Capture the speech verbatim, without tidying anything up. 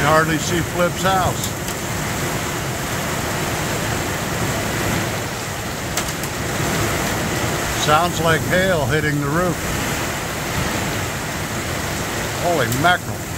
hardly see Flip's house. Sounds like hail hitting the roof. Holy mackerel.